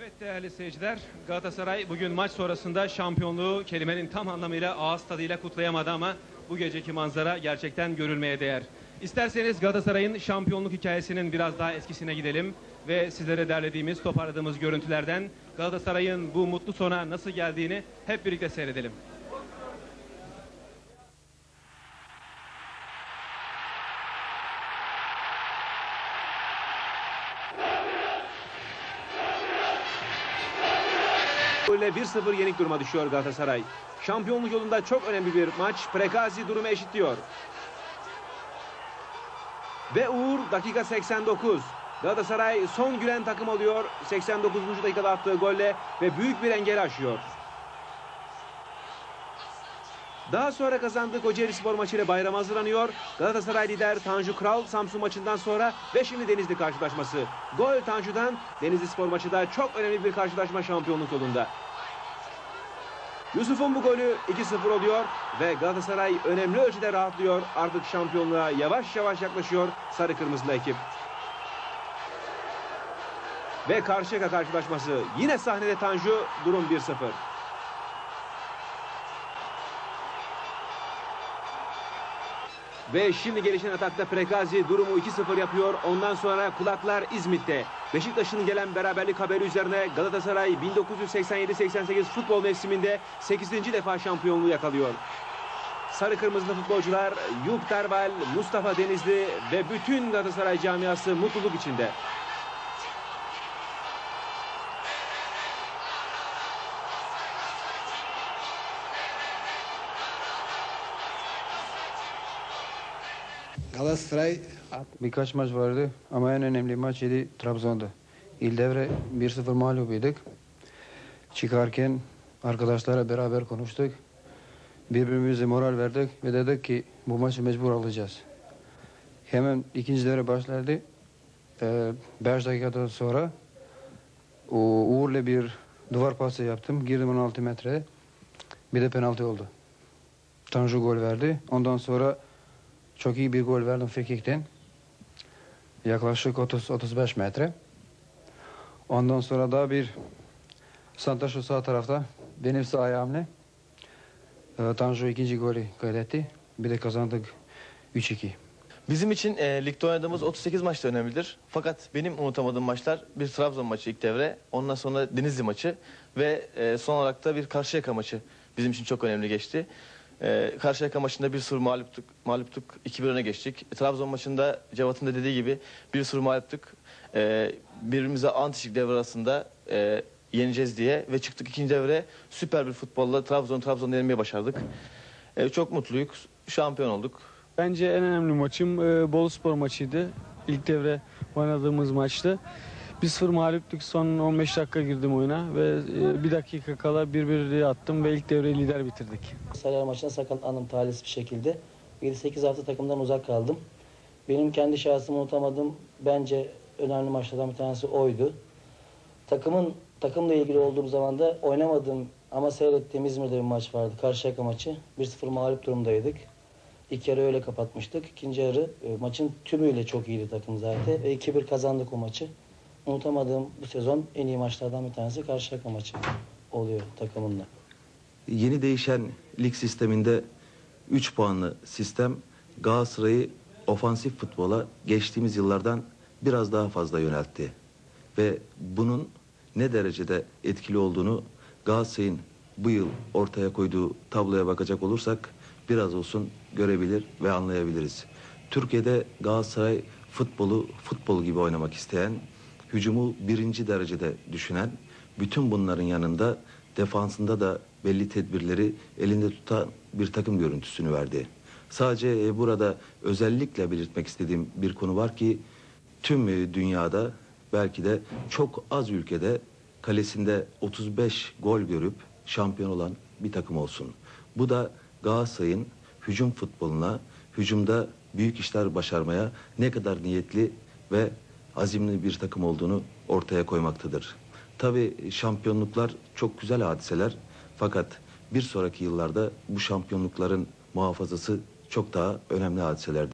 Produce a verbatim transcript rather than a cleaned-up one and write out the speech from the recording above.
Evet değerli seyirciler, Galatasaray bugün maç sonrasında şampiyonluğu kelimenin tam anlamıyla ağız tadıyla kutlayamadı ama bu geceki manzara gerçekten görülmeye değer. İsterseniz Galatasaray'ın şampiyonluk hikayesinin biraz daha eskisine gidelim ve sizlere derlediğimiz, toparladığımız görüntülerden Galatasaray'ın bu mutlu sona nasıl geldiğini hep birlikte seyredelim. Böyle bir sıfır yenik duruma düşüyor Galatasaray. Şampiyonluk yolunda çok önemli bir maç. Prekazi durumu eşitliyor. Ve Uğur dakika seksen dokuz. Galatasaray son gülen takım oluyor. seksen dokuzuncu dakikada attığı golle ve büyük bir engel aşıyor. Daha sonra kazandığı Kocaelispor maçıyla bayrama hazırlanıyor. Galatasaray lider Tanju Kral Samsun maçından sonra ve şimdi Denizli karşılaşması. Gol Tanju'dan. Denizlispor maçı da çok önemli bir karşılaşma şampiyonluk yolunda. Yusuf'un bu golü iki sıfır oluyor ve Galatasaray önemli ölçüde rahatlıyor. Artık şampiyonluğa yavaş yavaş yaklaşıyor sarı kırmızılı ekip. Ve Karşıyaka karşılaşması. Yine sahnede Tanju, durum bir sıfır. Ve şimdi gelişen atakta Prekazi durumu iki sıfır yapıyor. Ondan sonra kulaklar İzmit'te. Beşiktaş'ın gelen beraberlik haberi üzerine Galatasaray bin dokuz yüz seksen yedi seksen sekiz futbol mevsiminde sekizinci defa şampiyonluğu yakalıyor. Sarı kırmızılı futbolcular Yup Derval, Mustafa Denizli ve bütün Galatasaray camiası mutluluk içinde. Galatasaray Birkaç maç vardı ama en önemli maç yedi Trabzon'da. İldevre bir sıfır mağlubiydik. Çıkarken arkadaşlarla beraber konuştuk. Birbirimize moral verdik ve dedik ki bu maçı mecbur alacağız. Hemen ikinci devre başladı. Ee, beş dakikadan sonra o Uğur'la bir duvar pası yaptım. Girdim on altı metreye. Bir de penaltı oldu. Tanju gol verdi. Ondan sonra çok iyi bir gol verdim frikikten. Yaklaşık otuz otuz beş metre. Ondan sonra daha bir santrafor sağ tarafta benim sağ ayağımla e, Tanju ikinci golü kaydetti. Bir de kazandık üç iki. Bizim için e, ligde oynadığımız otuz sekiz maç da önemlidir. Fakat benim unutamadığım maçlar bir Trabzon maçı ilk devre, ondan sonra Denizli maçı ve e, son olarak da bir Karşıyaka maçı bizim için çok önemli geçti. E, Karşıyaka maçında bir sıfır mağluptuk, mağluptuk iki bir öne geçtik. E, Trabzon maçında Cevat'ın da dediği gibi bir sıfır mağluptuk. E, birbirimize antişik devre arasında e, yeneceğiz diye ve çıktık ikinci devre süper bir futbolla Trabzon Trabzon'u yenmeyi başardık. E, çok mutluyuk, şampiyon olduk. Bence en önemli maçım e, Boluspor maçıydı. İlk devre oynadığımız maçtı. bir sıfır mağluptuk. Son on beş dakika girdim oyuna ve e, bir dakika kala bir bir attım ve ilk devreyi lider bitirdik. Sarıyer maçına sakatlandım talihsiz bir şekilde. yedi sekiz hafta takımdan uzak kaldım. Benim kendi şahsımı unutamadığım bence önemli maçlardan bir tanesi oydu. Takımın takımla ilgili olduğum zaman da oynamadığım ama seyrettiğim İzmir'de bir maç vardı. Karşıyaka maçı. bir sıfır mağlup durumdaydık. İlk yarı öyle kapatmıştık. İkinci yarı e, maçın tümüyle çok iyiydi takım zaten. Ve iki bir kazandık o maçı. Unutamadığım bu sezon en iyi maçlardan bir tanesi Karşıyaka maçı oluyor takımınla. Yeni değişen lig sisteminde üç puanlı sistem Galatasaray'ı ofansif futbola geçtiğimiz yıllardan biraz daha fazla yöneltti. Ve bunun ne derecede etkili olduğunu Galatasaray'ın bu yıl ortaya koyduğu tabloya bakacak olursak biraz olsun görebilir ve anlayabiliriz. Türkiye'de Galatasaray futbolu futbol gibi oynamak isteyen, hücumu birinci derecede düşünen, bütün bunların yanında defansında da belli tedbirleri elinde tutan bir takım görüntüsünü verdi. Sadece burada özellikle belirtmek istediğim bir konu var ki tüm dünyada belki de çok az ülkede kalesinde otuz beş gol görüp şampiyon olan bir takım olsun. Bu da Galatasaray'ın hücum futboluna, hücumda büyük işler başarmaya ne kadar niyetli ve azimli bir takım olduğunu ortaya koymaktadır. Tabii şampiyonluklar çok güzel hadiseler fakat bir sonraki yıllarda bu şampiyonlukların muhafazası çok daha önemli hadiselerdir.